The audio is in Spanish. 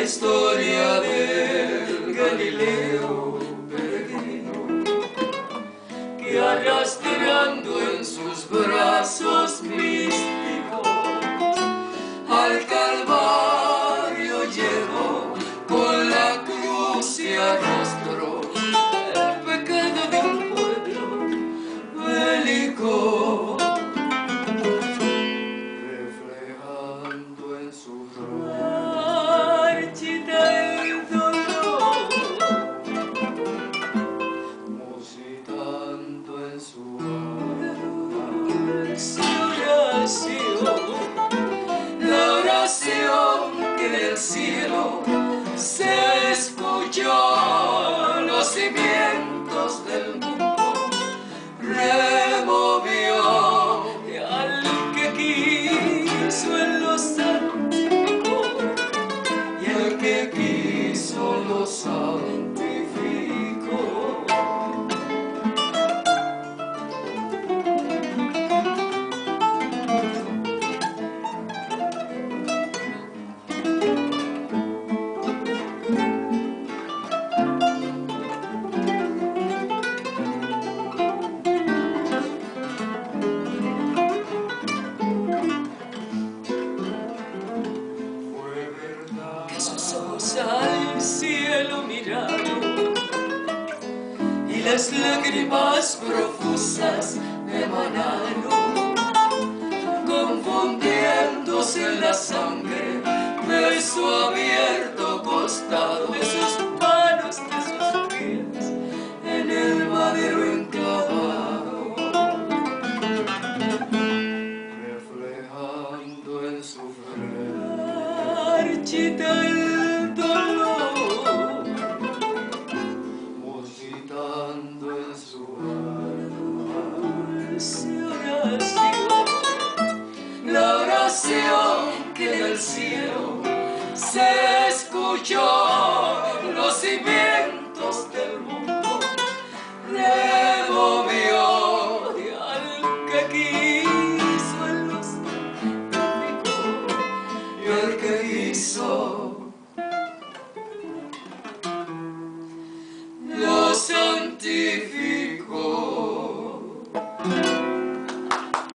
historia del Galileo peregrino, que arrastrando en sus brazos místicos al Calvario llegó, con la cruz se arrastró el pecado de un pueblo bélico, reflejando en su marchita el dolor, musitando en su oración, la oración que del cielo se escuchó, los cimientos del mundo removió, y al que quiso en lo santificó, y al que quiso lo santificó. Al cielo miraron y las lágrimas profusas emanaron, confundiéndose en la sangre de su abierto costado, de sus manos, de sus pies, en el madero enclavado, reflejando en su marchita el dolor, musitando en su oración, la oración que del cielo se escuchó, los cimientos del mundo removió, y al que quiso en los santificó, y al que quiso lo santificó.